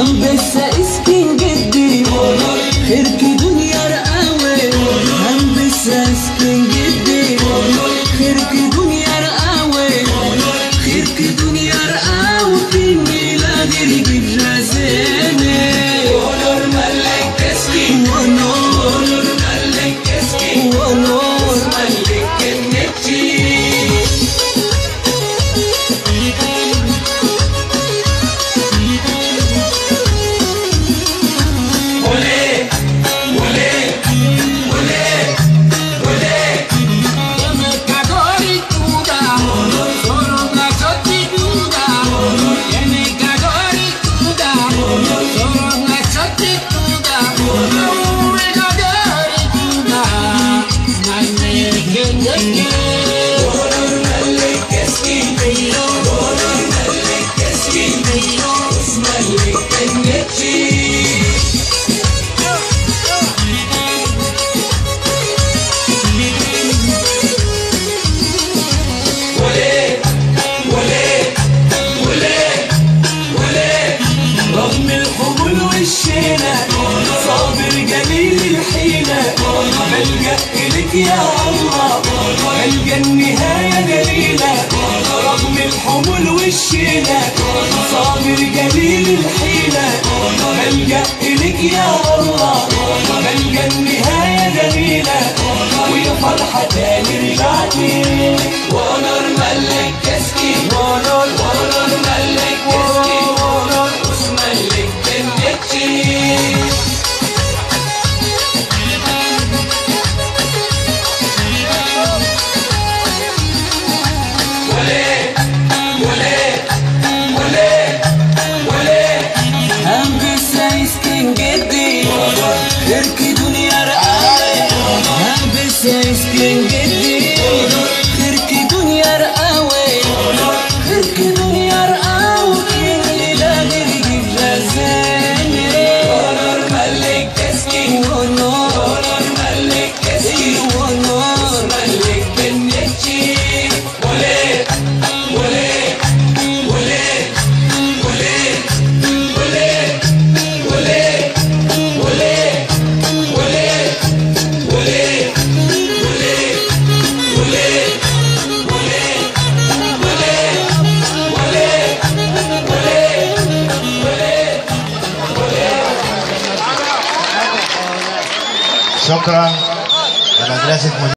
هم بس اسكن جدي خيرك دنيا رقاوي هم بس اسكن جدي خيرك دنيا رقاوي خيرك دنيا رقاوي في ميلاد الجيب رزاني ونور ملك اسكن ونور ملك اسكن ونور ملك النتي رغم الحمول والشيلة صابر جميل الحيلة بلجأ إليك يا الله بلجأ النهاية جميلة رغم الحمول والشيلة صابر جميل الحيلة بلجأ إليك يا الله بلجأ النهاية جميلة ويا فرحة تاني رجعتي ونور ملك كسكي ونور ملك كسكي ملك النتي هم بس اسكن جدي خيرك دنيا رقاوي هم بس اسكن جدي خيرك دنيا رقاوي خيرك دنيا رقاوي الليلة نرجع رزاني ونور ملك اسكن ونور ملك اسكن ونور ملك النتي شكرا على مدرسة